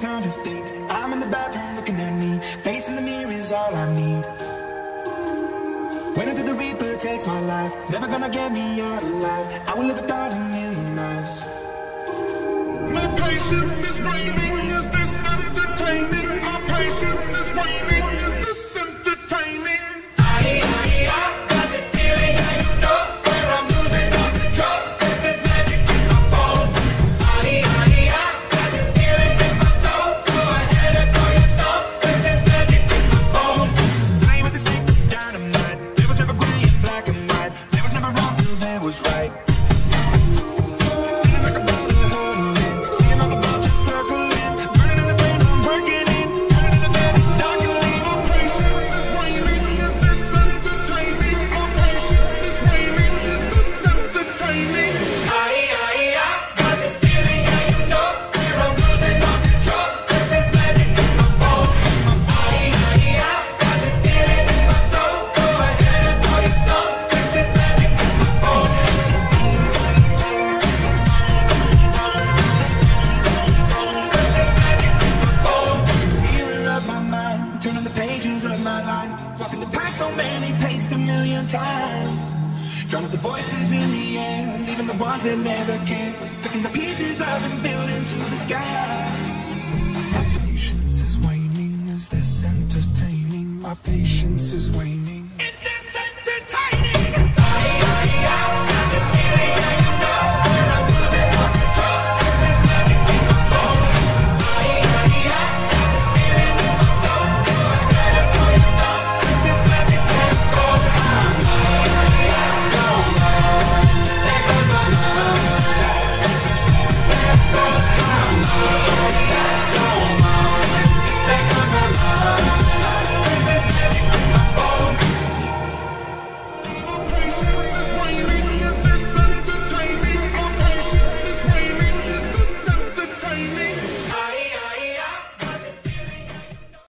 time to think. I'm in the bathroom looking at me, facing the mirror is all I need. Wait until the Reaper takes my life, never gonna get me out alive. I will live 1,000,000,000 lives. My patience is waning, is this entertaining? My patience is waning, is this entertaining? Got this feeling, now you know where I'm losing all control. Is this magic in my bones? Got this feeling in my soul. Go ahead and throw your stones. Is this magic in my bones? Playing with the stick of dynamite. There was never gray and black and white. There was never wrong till there was right. Feeling like a boulder hurtling, seeing all the vultures circling, burning in the flames I'm working in, turning in the bed, it's darkening. My patience is waning, is this entertaining? My patience is waning, is this entertaining? Got this feeling, now you know where I'm losing all control. Is this magic in my bones? Got this feeling in my soul. Go ahead and throw your stones. Is this magic in my bones? Mirror of my mind, turning the pages of my life, walking the path so many paced 1,000,000 times. Drowning the voices in the air, leaving the ones that never care, picking the pieces I've been building to the sky. My patience is waning, is this entertaining? My patience is waning.